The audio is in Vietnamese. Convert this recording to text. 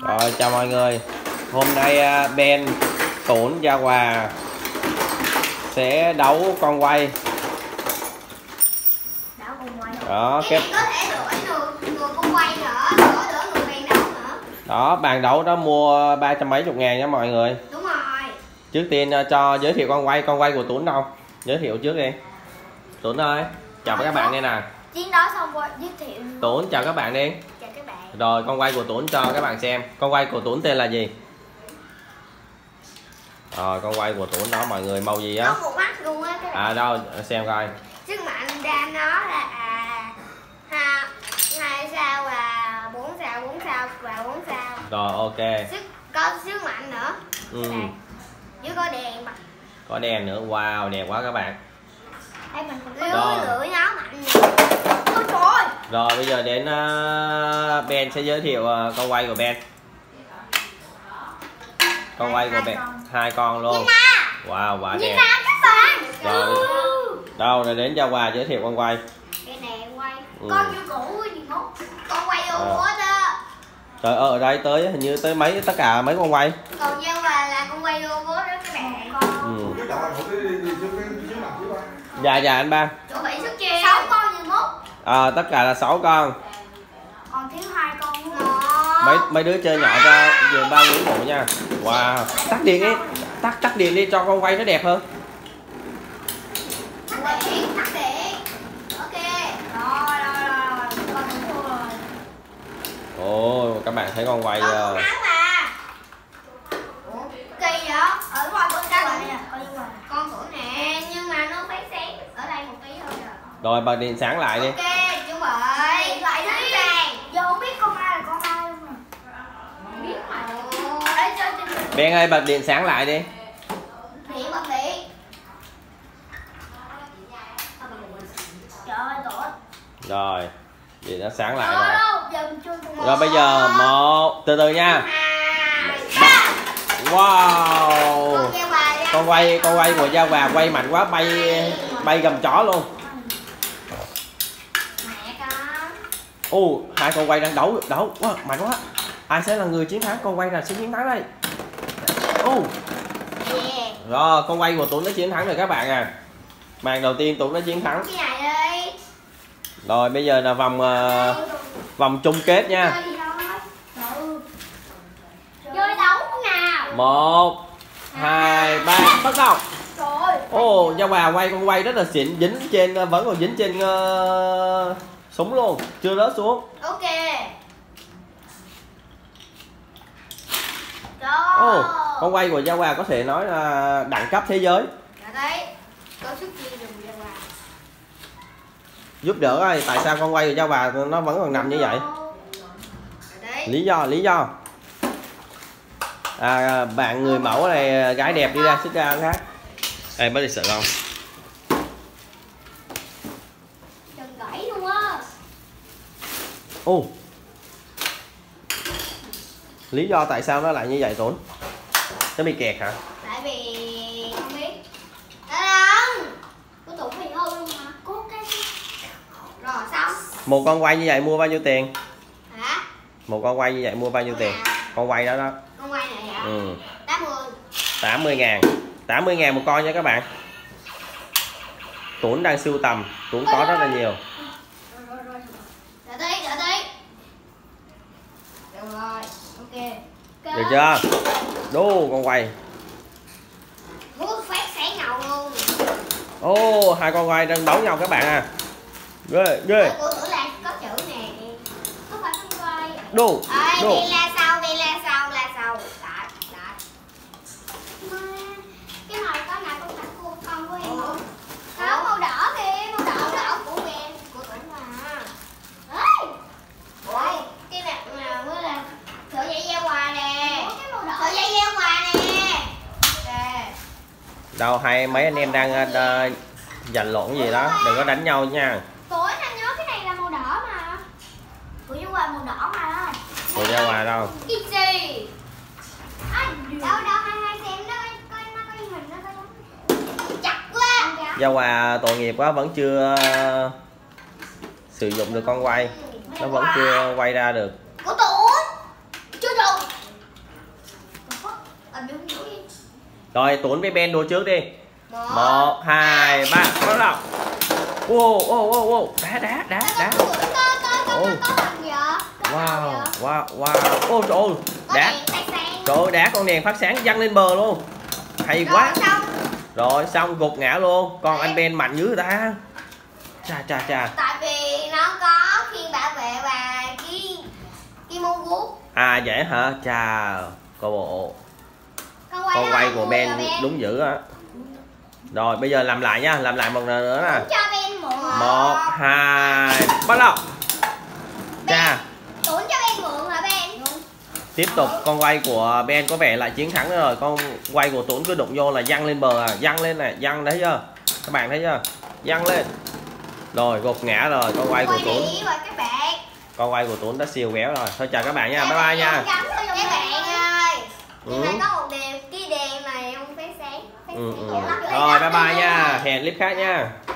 Rồi chào mọi người. Hôm nay Ben, Tuấn, Gia Hòa sẽ đấu con quay. Đó, cái này có thể đổi người con quay nữa, đổi người bàn đấu nữa. Đó, bàn đấu đó mua 300 mấy chục ngàn nha mọi người. Đúng rồi. Trước tiên cho giới thiệu con quay của Tuấn đâu. Giới thiệu trước đi. Tuấn ơi, chào các bạn đây nè. Chiến đó xong rồi giới thiệu. Tuấn chào các bạn đi. Chào các bạn. Rồi con quay của Tuấn cho các bạn xem. Con quay của Tuấn tên là gì? Rồi con quay của Tuấn đó mọi người, màu gì á? Có một mắt luôn á các bạn. À đâu, xem coi. Sức mạnh ra nó là 2 sao và 4 sao, 4 sao và 4 sao. Rồi ok. Có sức mạnh nữa. Với có đèn mà. Có đèn nữa, wow đẹp quá các bạn. Đây mình còn có lưỡi nó mạnh nè. Ôi trời ơi. Rồi bây giờ đến Ben sẽ giới thiệu con quay của Ben. Con quay của Ben, hai con luôn. Wow, quả đẹp. Các bạn. Rồi. Đâu rồi đến Gia Hòa giới thiệu con quay. Cái này quay. Con như cũ gì ngốc. Con quay robot á. Trời ơi, ở đây tới hình như tới tất cả mấy con quay. Còn Gia Hòa là con quay robot đó các bạn. Dạ anh ba. Chuẩn bị sức chia 6 con như mốt. Tất cả là 6 con. Còn thiếu 2 con. Mấy đứa chơi nhỏ cho vừa ba quý bộ nha. Wow. Tắt điện đi. Tắt điện đi cho con quay nó đẹp hơn. Tắt điện. Ok. Rồi. Con thua rồi. Ồ, các bạn thấy con quay Con thắng mà. Ủa, kỳ vậy? Ở ngoài con sao vậy? Con thua nè, nhưng mà nó phải sáng ở đây một tí thôi à. Rồi bật điện sáng lại đi. Ok, chuẩn bị. Lại đi. Giờ không biết con ai là con ai luôn nè. Biết mà. Đấy chơi trên. Ben ơi bật điện sáng lại đi. Bật điện. Trời ơi tốt. Rồi, điện nó sáng lại Rồi. rồi. Rồi bây giờ từ từ nha. Wow. Con quay của Gia Hòa quay mạnh quá, bay gầm chó luôn. Hai con quay đang đấu wow, mạnh quá. Ai sẽ là người chiến thắng? Con quay nào sẽ chiến thắng đây? Rồi con quay của Tuấn đã chiến thắng rồi các bạn à. Màn đầu tiên Tuấn đã chiến thắng. Rồi bây giờ là vòng chung kết nha. Chơi đấu nào. 1 2 3 bắt đầu. Gia Hòa quay con quay rất là xịn, vẫn còn dính trên súng luôn, chưa rớt xuống. Ok. Con quay của Gia Hòa có thể nói là đẳng cấp thế giới. Đấy. Có sức chia dùng Gia Hòa. Giúp đỡ ơi, tại sao con quay của Gia Hòa nó vẫn còn nằm như vậy? Lý do. Bạn người mẫu này, gái đẹp đi ra xích ra khác. Ê mới đi sợ không? Đừng gãy luôn á. Lý do tại sao nó lại như vậy Tuấn? Nó bị kẹt hả? Tại vì không biết. Không. Có tủ bị hư luôn hả? Có cái. Rồi xong. Một con quay như vậy mua bao nhiêu tiền? Hả? Một con quay như vậy mua bao nhiêu tiền? Con quay đó. Con quay này hả? 80 ngàn. 80 ngàn một con nha các bạn. Tuấn đang sưu tầm. Tuấn có rất là nhiều. Rồi. Đợi tí. Được rồi. Ok. Được chưa? Đô con quay. Hút phát sáng ngầu luôn. Hai con quay đang đấu nhau các bạn à. Ghê. Của tử là có chữ nè. Có phải con quay. Đô. Đi la sau. Lại. Cái màu có nào con tặng con của em không? Không, màu đỏ kìa, màu đỏ của em, của Tuấn mà. Ôi, cái nào mới là sợi dây Gia Hòa nè. Sợi dây Gia Hòa nè. Đâu mấy anh em đang giành lộn gì đó, đừng có đánh nhau nha. Tuổi anh nhớ cái này là màu đỏ mà. Của Gia Hòa màu đỏ mà. Của Gia Hòa đâu? Cái gì? Đâu hai xem nó có hình nó có chặt quá. Gia Hòa tội nghiệp quá, vẫn chưa sử dụng được con quay. Nó vẫn chưa quay ra được. Của Tuấn. Chưa được. Rồi Tuấn với Ben đua trước đi. 1, 2, 3 bắt đầu. Wow. Đá. Wow. Ô trời ơi. Đá. Trời ơi, đá con đèn phát sáng văng lên bờ luôn. Hay quá. Rồi xong gục ngã luôn. Còn anh Ben mạnh dữ người ta. Chà. Tại vì nó có khiên bảo vệ và cái mông guốc. À vậy hả? Chà. Cô bộ. Con quay của Ben đúng dữ á. Rồi bây giờ làm lại nha, làm lại một lần nữa nè. Cho Ben mượn. 1, 2 bắt đầu. Chà. Tuấn cho Ben mượn hả Ben? Tiếp tục con quay của Ben có vẻ lại chiến thắng rồi. Con quay của Tuấn cứ đụng vô là văng lên bờ à. Văng lên này, văng thấy chưa? Các bạn thấy chưa? Văng lên. Rồi gục ngã rồi con quay của Tuấn. Con quay của Tuấn đã siêu béo rồi. Thôi chào các bạn nha, bye bye nha. Các bạn ơi, nhưng mà có một điều, cái đèn này không phải sáng. Rồi bye bye nha, hẹn clip khác nha.